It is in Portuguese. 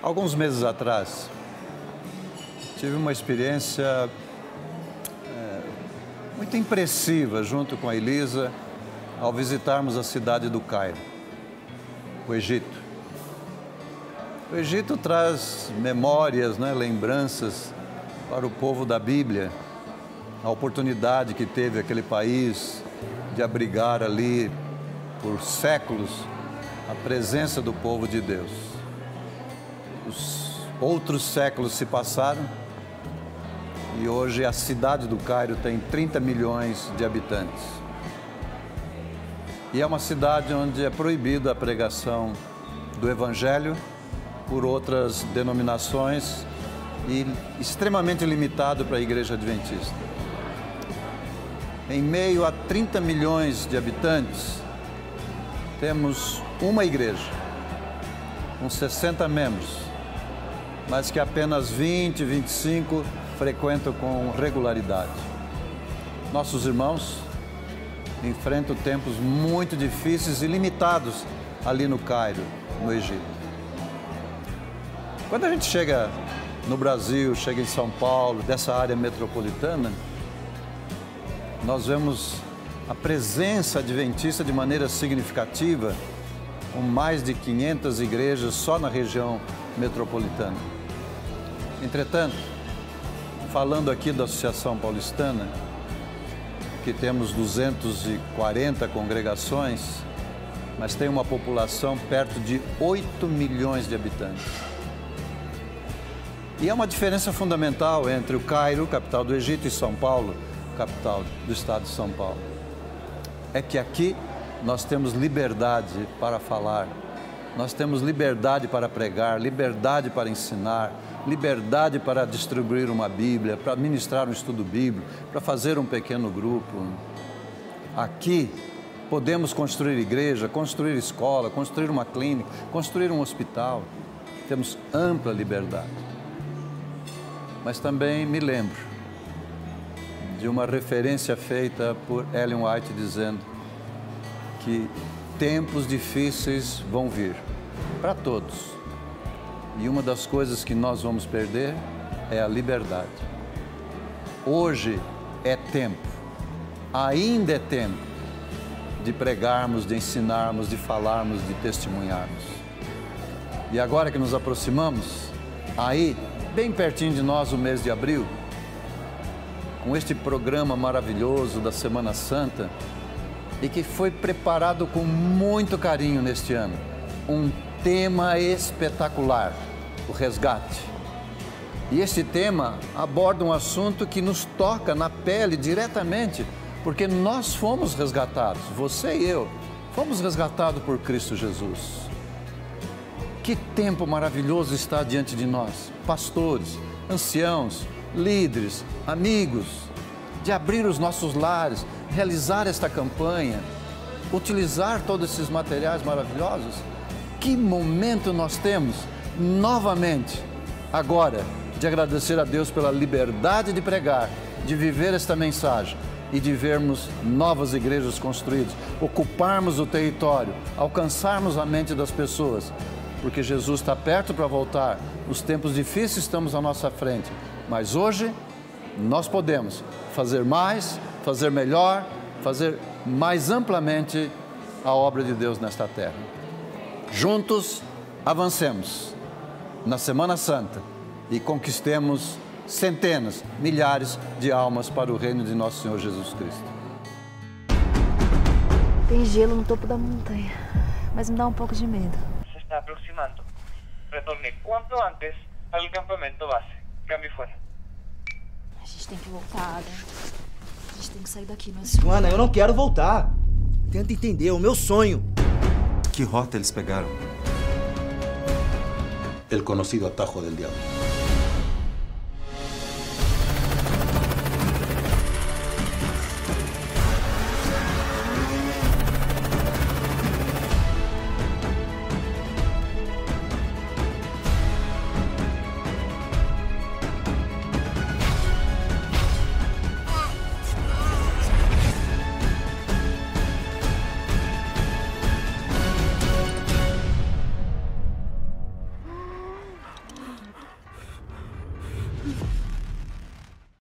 Alguns meses atrás, tive uma experiência muito impressiva junto com a Elisa ao visitarmos a cidade do Cairo, o Egito. O Egito traz memórias, lembranças para o povo da Bíblia, a oportunidade que teve aquele país de abrigar ali por séculos a presença do povo de Deus. Os outros séculos se passaram e hoje a cidade do Cairo tem 30 milhões de habitantes. E é uma cidade onde é proibida a pregação do Evangelho por outras denominações e extremamente limitado para a Igreja Adventista. Em meio a 30 milhões de habitantes, temos uma igreja, com 60 membros, mas que apenas 20, 25 frequentam com regularidade. Nossos irmãos enfrentam tempos muito difíceis e limitados ali no Cairo, no Egito. Quando a gente chega no Brasil, chega em São Paulo, dessa área metropolitana, nós vemos a presença adventista de maneira significativa, com mais de 500 igrejas só na região metropolitana. Entretanto, falando aqui da Associação Paulistana, que temos 240 congregações, mas tem uma população perto de 8 milhões de habitantes. E há uma diferença fundamental entre o Cairo, capital do Egito, e São Paulo, capital do estado de São Paulo. É que aqui nós temos liberdade para falar, nós temos liberdade para pregar, liberdade para ensinar, liberdade para distribuir uma Bíblia, para ministrar um estudo bíblico, para fazer um pequeno grupo. Aqui podemos construir igreja, construir escola, construir uma clínica, construir um hospital. Temos ampla liberdade. Mas também me lembro de uma referência feita por Ellen White dizendo que tempos difíceis vão vir para todos. E uma das coisas que nós vamos perder é a liberdade. Hoje é tempo, ainda é tempo de pregarmos, de ensinarmos, de falarmos, de testemunharmos. E agora que nos aproximamos, aí, bem pertinho de nós, o mês de abril, com este programa maravilhoso da Semana Santa e que foi preparado com muito carinho neste ano. Um tema espetacular, o resgate. E este tema aborda um assunto que nos toca na pele diretamente, porque nós fomos resgatados, você e eu, fomos resgatados por Cristo Jesus. Que tempo maravilhoso está diante de nós, pastores, anciãos, líderes, amigos, de abrir os nossos lares, realizar esta campanha, utilizar todos esses materiais maravilhosos. Que momento nós temos, novamente, agora, de agradecer a Deus pela liberdade de pregar, de viver esta mensagem e de vermos novas igrejas construídas, ocuparmos o território, alcançarmos a mente das pessoas, porque Jesus está perto para voltar, os tempos difíceis estamos à nossa frente, mas hoje nós podemos fazer mais, fazer melhor, fazer mais amplamente a obra de Deus nesta terra. Juntos, avancemos na Semana Santa e conquistemos centenas, milhares de almas para o reino de nosso Senhor Jesus Cristo. Tem gelo no topo da montanha, mas me dá um pouco de medo. Se está aproximando. Retorne quanto antes ao campamento base. Cambie fora. A gente tem que voltar, Adam. A gente tem que sair daqui, não é assim? Ana, eu não quero voltar. Tenta entender, é o meu sonho. Que rota eles pegaram? El conocido atajo del diablo.